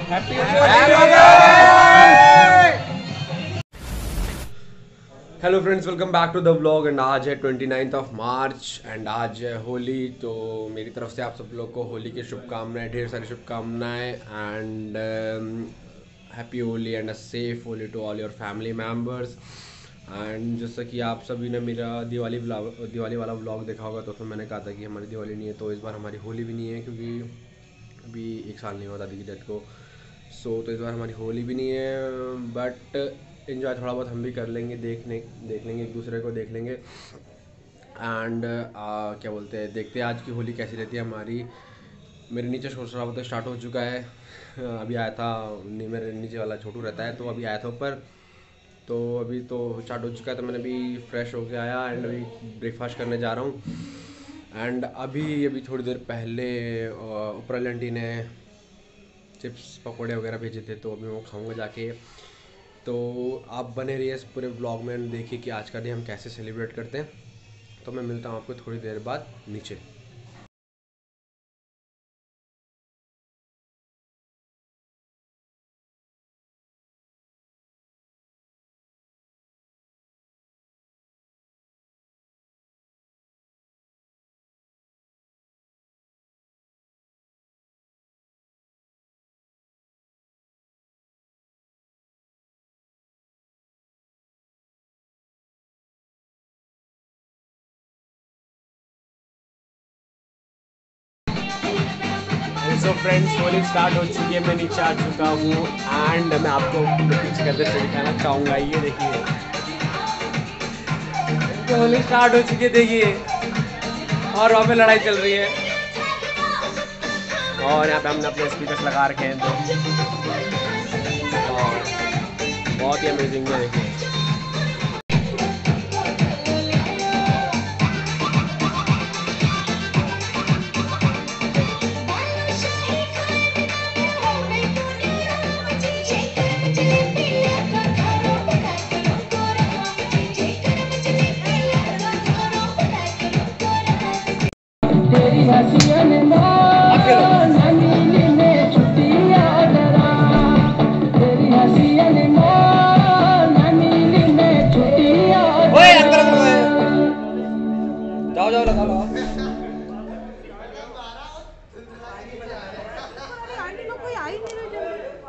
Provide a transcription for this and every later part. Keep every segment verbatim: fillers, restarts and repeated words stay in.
Hello friends, welcome back to the vlog. And आज है twenty ninth of March and आज है होली। तो मेरी तरफ से आप सब लोग को होली की शुभकामनाएं, ढेर सारी शुभकामनाएं and happy Holi and a safe Holi to all your family members. And जैसा कि आप सभी ने मेरा दिवाली व्लॉग दिवाली वाला व्लॉग देखा होगा, तो उसमें मैंने कहा था कि हमारी दिवाली नहीं है, तो इस बार हमारी होली भी नहीं है क्योंकि अभी एक साल नहीं हुआ दादी की डेथ को। सो so, तो इस बार हमारी होली भी नहीं है, बट इन्जॉय थोड़ा बहुत हम भी कर लेंगे, देखने देख लेंगे एक दूसरे को देख लेंगे। एंड uh, क्या बोलते हैं, देखते हैं आज की होली कैसी रहती है हमारी। मेरे नीचे शोर शराबा तो स्टार्ट हो चुका है। अभी आया था, नहीं मेरे नीचे वाला छोटू रहता है, तो अभी आया था ऊपर, तो अभी तो स्टार्ट हो चुका है। तो मैंने अभी फ्रेश होके आया एंड अभी ब्रेकफास्ट करने जा रहा हूँ। एंड अभी अभी थोड़ी देर पहले ऊपर आंटी ने चिप्स पकौड़े वगैरह भेजे थे, तो अभी मैं वो खाऊंगा जाके। तो आप बने रहिए इस पूरे ब्लॉग में, देखिए कि आज का दिन हम कैसे सेलिब्रेट करते हैं। तो मैं मिलता हूँ आपको थोड़ी देर बाद नीचे। सो फ्रेंड्स, होली स्टार्ट हो चुकी है, मैं नीचे आ चुका हूँ एंड मैं आपको पीछे का दृश्य दिखाना चाहूँगा। ये देखिए, होली स्टार्ट हो चुकी है, देखिए, और वहाँ पे लड़ाई चल रही है और यहाँ पे हमने अपने स्पीकर्स लगा रखे हैं, तो और बहुत ही अमेजिंग है। देखिए जाओ जाओ लगा लो। आंटी लोग कोई आई नहीं रहे।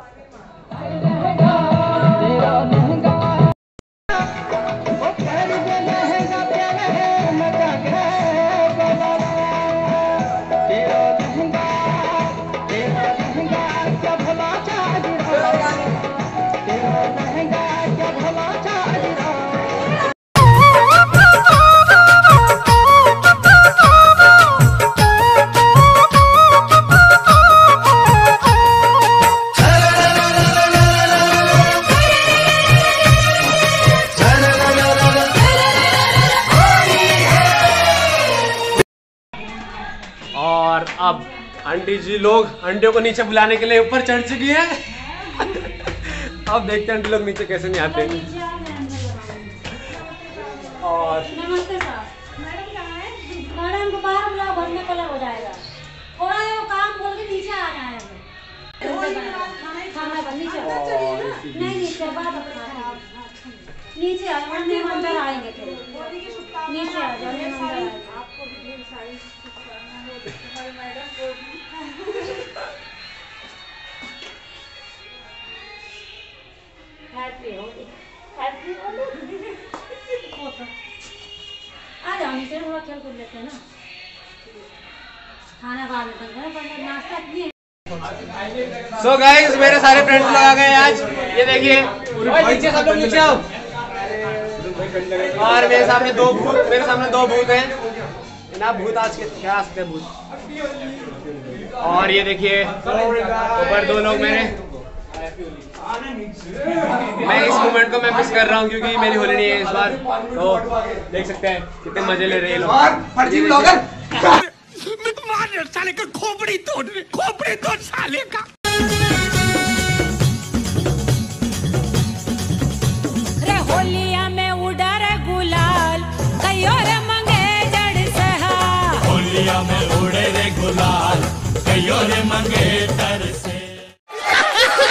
और अब आंटी जी लोग आंटियों को नीचे बुलाने के लिए ऊपर चढ़ चुकी है। अब देखते हैं आंटी लोग नीचे कैसे नहीं आते। और नमस्ते सर, मैडम कहाँ है? मैडम को बाहर बुलाओ, घर में कलर हो जाएगा। थोड़ा ये काम बोल के नीचे आ जाए। खाना का नीचे नहीं, नीचे बाद नीचे आ जाओ, हम अंदर आएंगे। नीचे आ जाओ, हम अंदर आएंगे। आपको भी ढेर सारी शुभकामनाएं मैडम को भी। Happy Holi, happy Holi. आ जाओ नीचे, थोड़ा खेल कूद लेते हैं ना। खाना बाद में बन गया, नाश्ता किए। सो गाइस, मेरे सारे फ्रेंड्स लोग आ गए आज। ये देखिए, नीचे सब लोग नीचे आओ। और मेरे सामने दो भूत मेरे सामने दो भूत हैं ना। भूत आज के क्या आ सकते हैं भूत। और ये देखिए ऊपर दो लोग मेरे। मैं इस मोमेंट को मैं मिस कर रहा हूँ क्योंकि मेरी होली नहीं है इस बार। तो देख सकते हैं कितने मजे ले रहे हैं लोग। साले का खोपड़ी तोड़ खोपड़ी तोड़ साले का। रे होलिया में उड़ा रे गुलाल, कयो रे मंगे जड़ सहा। होलिया में उड़े रे गुलाल, कयो रे मंगे तर से।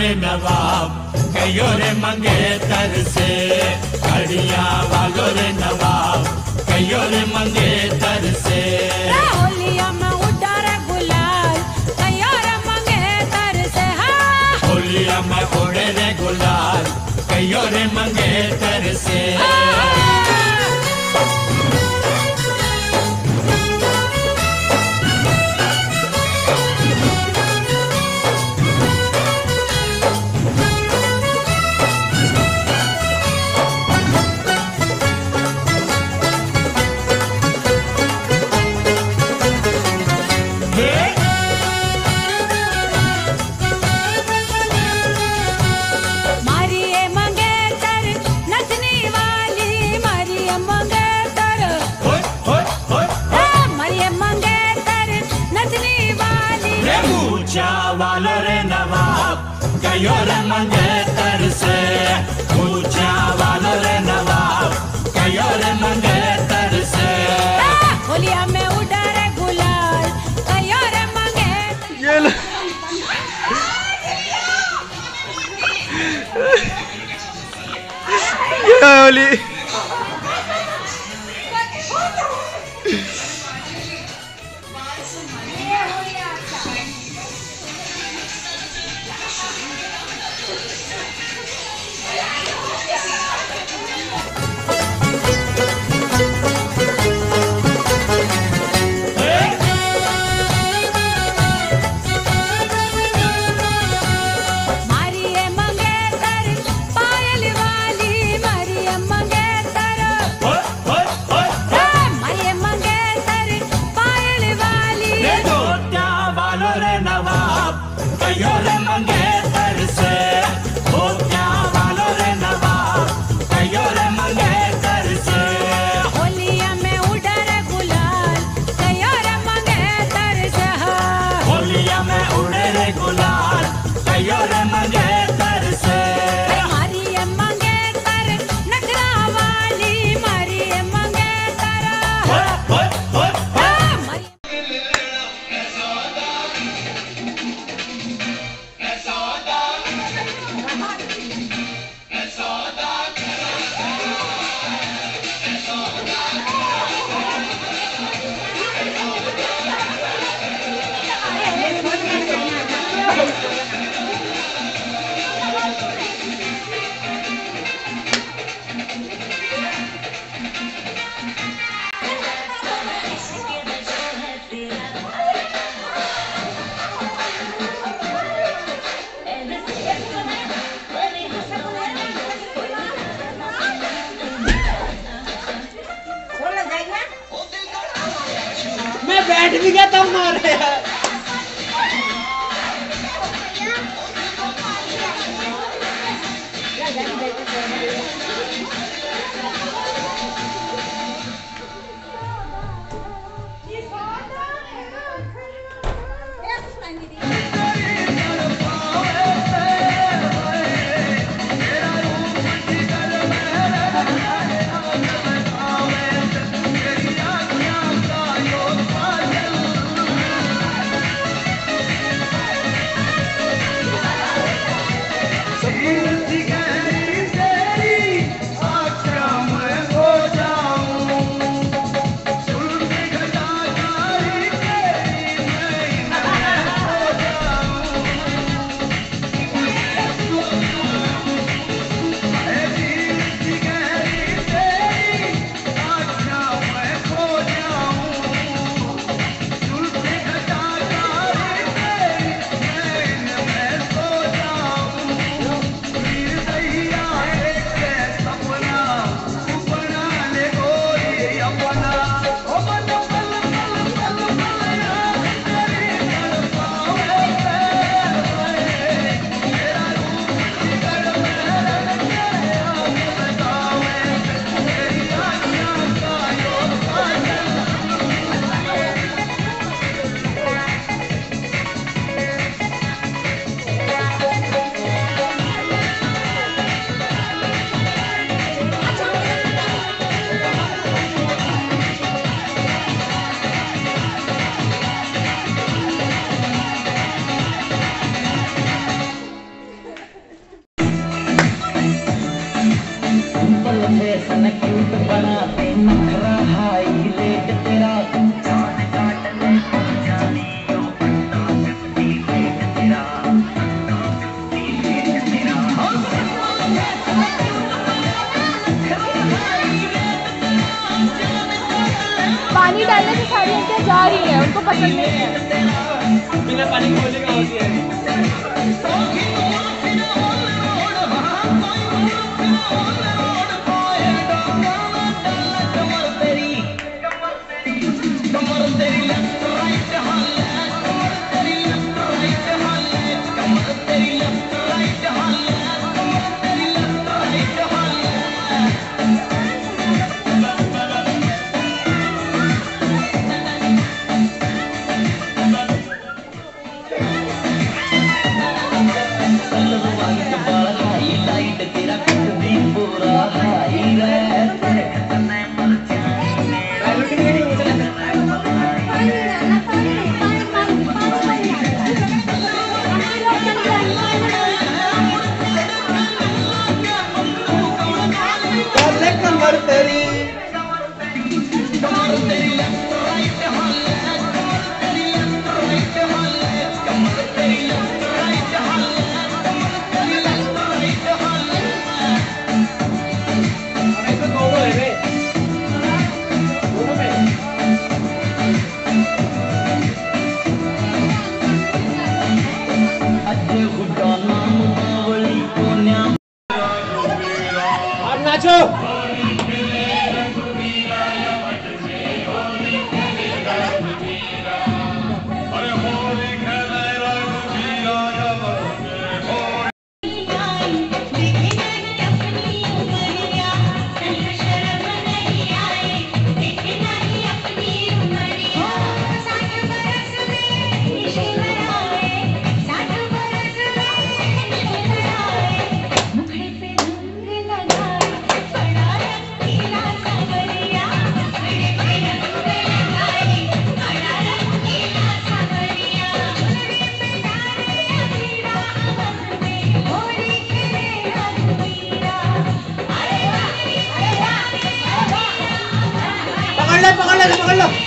रे नवाब, कयो रे मंगेतर से, घड़िया वालो रे नवाब, कयो रे मंगेतर से। होलिया में उड़ा रे गुलाल, कयो रे मंगेतर से। हाँ होलिया में उड़े रे गुलाल, कयो रे मंगेतर से। वालो रे नवाब, कयो रे मंगेतर से, ऊंचा वालो रे नवाब, कयो रे मंगेतर से। होलिया में उड़ा रे गुलाल, कयो रे मंगेतर। ये लो ये होली कयो रे मंगेतर से, ऊंचा वालो रे नवाब, कयो रे मंगेतर से। होलिया में उड़ा रे गुलाल, कयो रे मंगेतर से। होलिया में उड़े रे गुलाल, कयो रे मंगेतर से। मारी मंगेतर नखरा वाली, मारी मंगेतर। मैं बैठ भी गया तब मारे यार। पसंद नहीं है। बिना पानी के बोलेगा होती है। पकड़ ले पकड़ लो।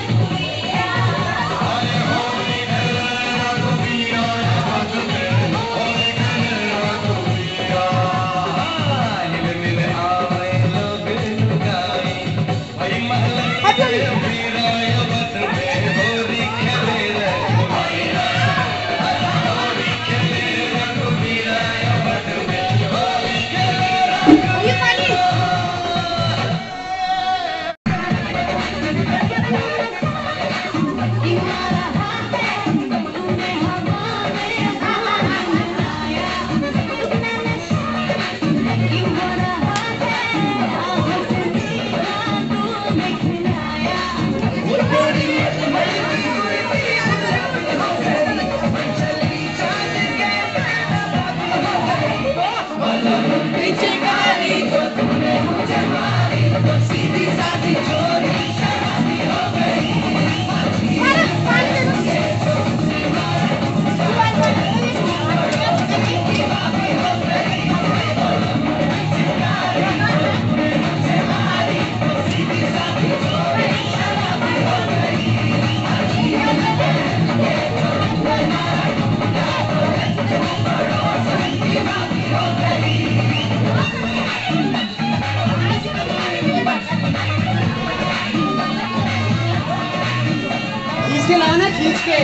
खींच के लाओ ना, खींच के।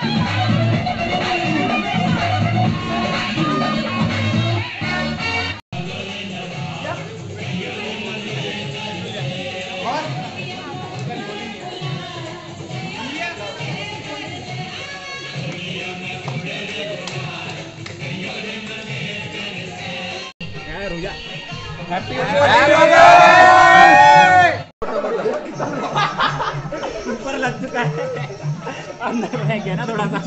ऊपर लग चुका है, अंदर रह गया ना थोड़ा सा।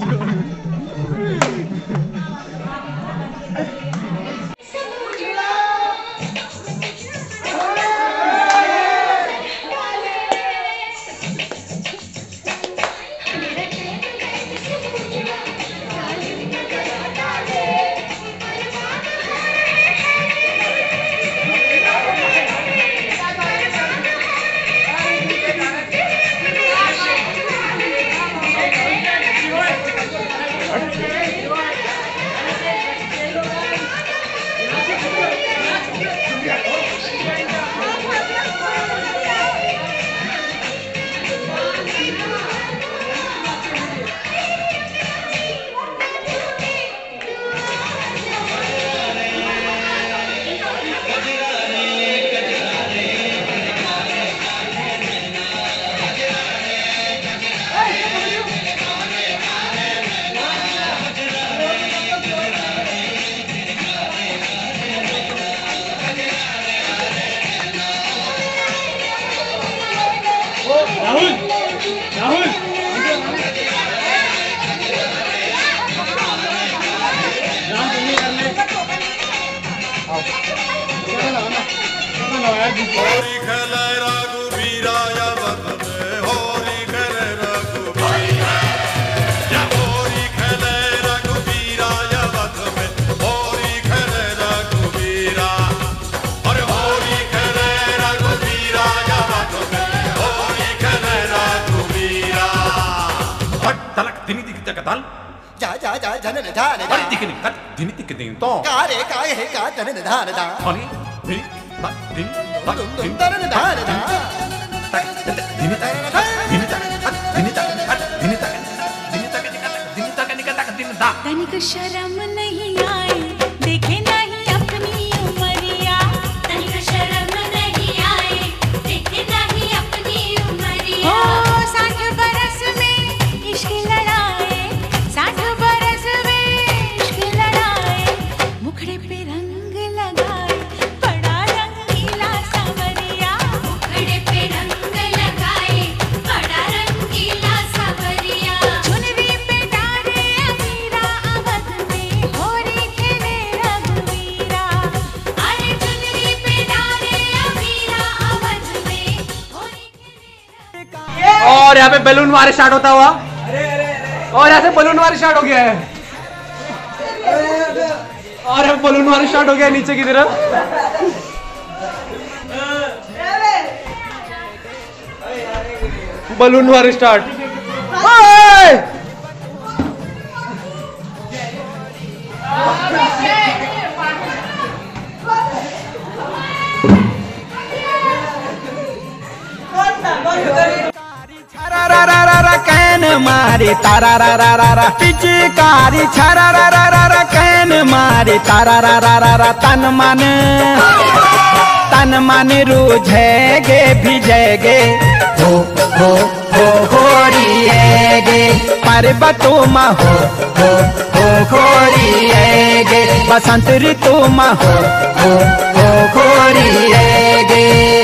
बनाओ यार होली खेले रघुवीरा अवध में, होली खेले रघुवीरा, या होली खेले रघुवीरा अवध में, होली खेले रघुवीरा, अरे होली खेले रघुवीरा अवध में, होली खेले रघुवीरा। हट तलक दिनी दिख तकताल जा जा जा जनन धान दा हट दिख निकट दिनी दिख दिन तो कारे काहे हे का जनन धान दा हनी दिन तक दिन तक दुम दुम दिन तरन धान दा तक दिनी तक दिनी तक दिनी तक दिनी तक दिनी तक दिनी तक निकट तक दिन दा तनिक शर्म नहीं आई देखे नहीं अपनी उमरिया तनिक शर्म नहीं आई देखे नहीं अपनी उमरिया ओ साठ बरस में इश्क लड़ाए साठ बरस में इश्क लड़ाए मुखड़े पे रंग लगाए बड़ा रंगीला सांवरिया मुखड़े पे रंग लगाए बड़ा रंगीला सांवरिया चुनरी पे डारे अमीरा अवध में होली खेले रघुवीरा अरे चुनरी पे डारे अमीरा अवध में होली खेले और यहाँ पे बैलून वार स्टार्ट होता हुआ और यहाँ से बलून वार स्टार्ट हो गया है और अब बलून वार स्टार्ट हो गया है नीचे की तरफ। Balloon war start. कैन मारी तारा रा रा रा रा पिचकारी छरा रा रा रा रा कैन मारी तारा रा रा रा रा तन मन तन मन रूझेगे भिजेगे हो हो हो होरिएगे पर्वतों में हो हो हो होरिएगे बसंत ऋतु में हो हो हो होरिएगे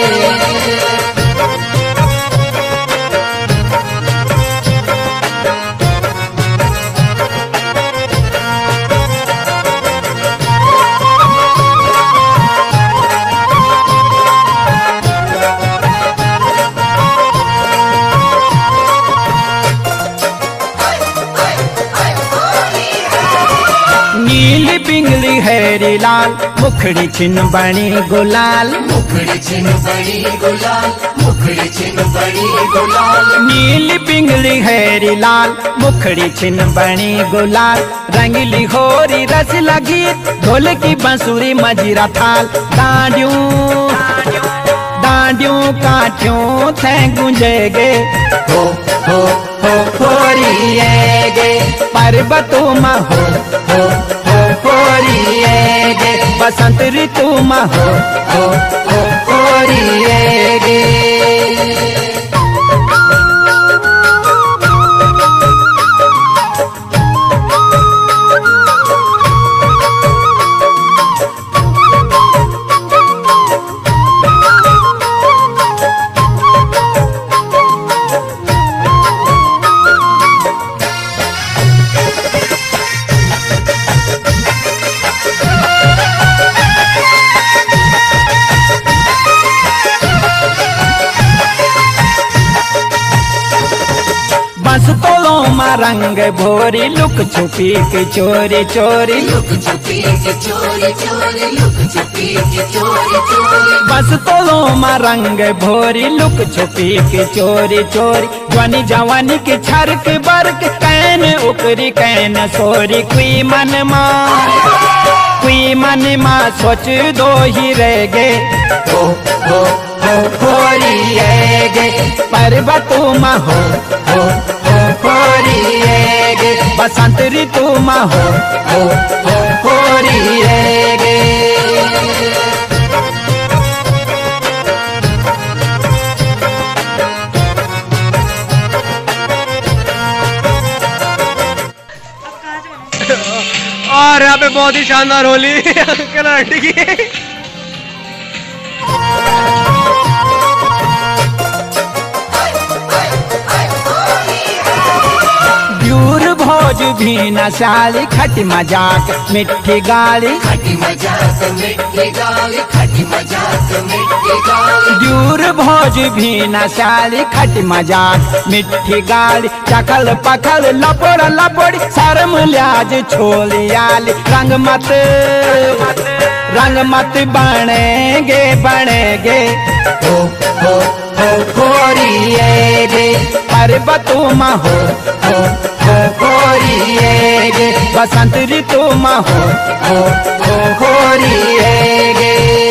नीली पिंगली हैरी लाल मुखड़ी छिन बनी गुलाल मुखड़ी छिन बड़ी गुलाल मुखड़ी छिन बड़ी गुलाल नीली पिंगली हैरी लाल मुखड़ी छिन बनी गुलाल रंगली होरी रस लगी ढोल की बांसुरी मजीरा थाल डांडियों डांडियों काठियों थे गुंजेगे हो हो हो होरिएगे पर्वतों में हो हो हो होरिएगे बसंत ऋतु में हो हो हो होरिएगे बस तोलों में रंग भोरी लुक छुपी के चोरी चोरी लुक छुपी के चोरी चोरी लुक छुपी के चोरी चोरी बस तोलों में रंग भोरी लुक छुपी के चोरी चोरी जवानी जवानी के छरक बरक कैन उकरी कैन सोरी कुई मन माँ कुई मन माँ सोच दो ही रह गए हो हो हो होरिएगे पर्वतों में हो हो हो होरिएगे बसंत ऋतु में हो हो हो होरिएगे और यहाँ पे बहुत ही शानदार होली अंकल आंटी की। भोज भोज भी न साली खटी मजाक मिठी गाली खटी मजाक मिठी गाली खटी मजाक मिठी गाली दूर भोज भी न साली खटी मजाक मिठी गाली चखल पखल लपड़ लपड़ शर्म लिहाज छोलियाली रंग मत रंग मत बनेगे बनेगे हो हो हो गोरिएगे पर्वतों में हो हो हो गोरिएगे बसंत ऋतु में हो हो हो गोरिएगे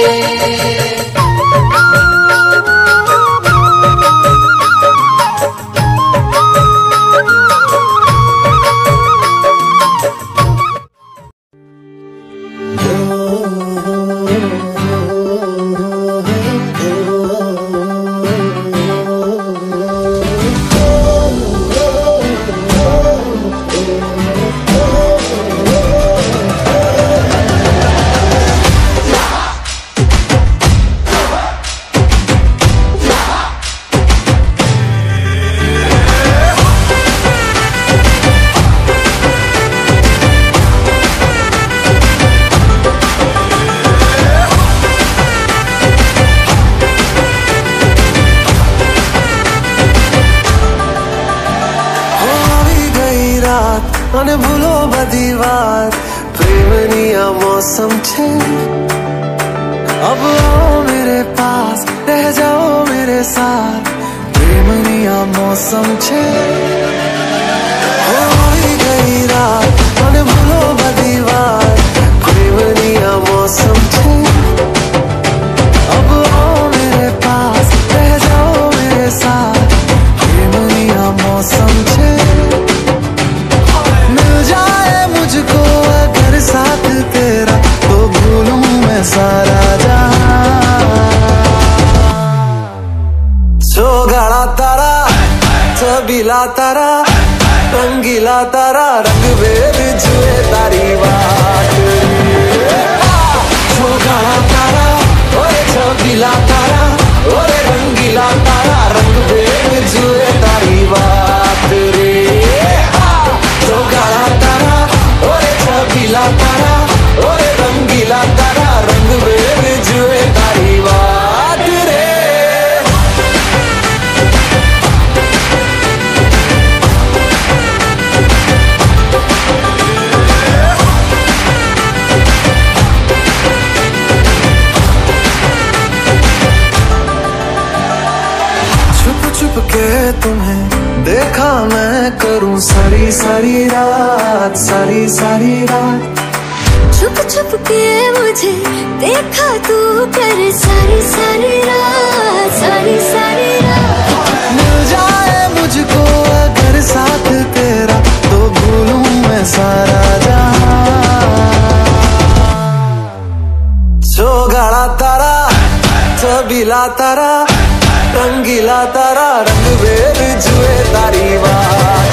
અને ભૂલો બધી વાત પ્રેમની આ મૌસમ છે अब आओ मेरे पास रह जाओ मेरे साथ प्रेमनी आ मौसम छे होई गई रात અને ભૂલો બધી વાત પ્રેમની આ मौसम छे अब आओ मेरे पास रह जाओ मेरे साथ प्रेमनी आ मौसम छे मुझको अगर साथ तेरा तो भूलूं मैं सारा जहां सोगाड़ा तारा छबीला तारा रंगीला तारा रंग वेद जुए तारी बात सोगाड़ा तारा ओरे छबीला तारा ओरे रंगीला तारा रंग वेद जुए तारी बात रे सोगाड़ा तारा छबीला तारा ओरे रंगीला तारा रंग वेद जुए तारी बात रे छुप छुप के तुम्हें देखा मैं करूं सारी सारी रात सारी सारी रात छुप छुप के मुझे देखा तू कर सारी सारी रात सारी सारी रात मिल जाए मुझको अगर साथ तेरा तो भूलूं मैं सारा जहां सोगाड़ा तारा छबीला तारा रंगीला तारा रंग वेद जुए तारी बात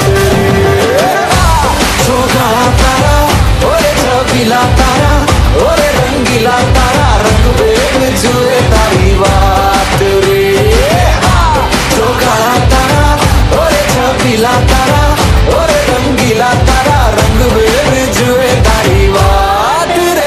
सोगाड़ा तारा ओरे छबीला तारा ओरे रंगीला तारा रंग वेद जुए तारी बात रे सोगाड़ा तारा ओरे छबीला तारा ओरे रंगीला तारा रंग वेद जुए तारी बात रे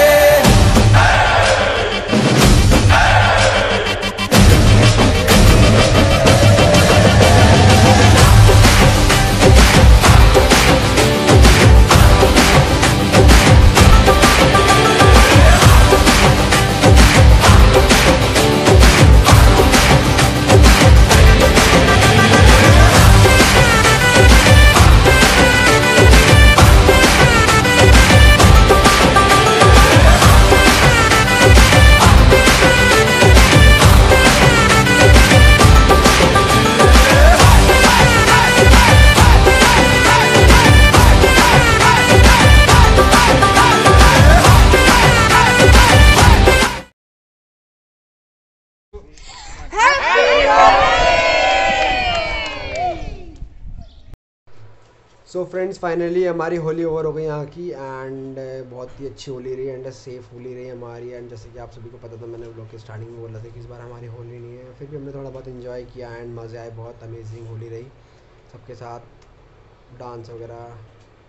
सो फ्रेंड्स फाइनली हमारी होली ओवर हो गई यहाँ की एंड बहुत ही अच्छी होली रही एंड सेफ होली रही हमारी। एंड जैसे कि आप सभी को पता था, मैंने ब्लॉग के स्टार्टिंग में बोला था कि इस बार हमारी होली नहीं है, फिर भी हमने थोड़ा बहुत इन्जॉय किया एंड मज़े आए। बहुत अमेजिंग होली रही, सबके साथ डांस वगैरह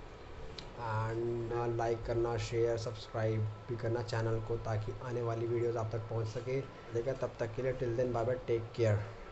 एंड लाइक करना, शेयर, सब्सक्राइब भी करना चैनल को, ताकि आने वाली वीडियोस आप तक पहुंच सके। देखा तब तक के लिए till then bye bye, take care.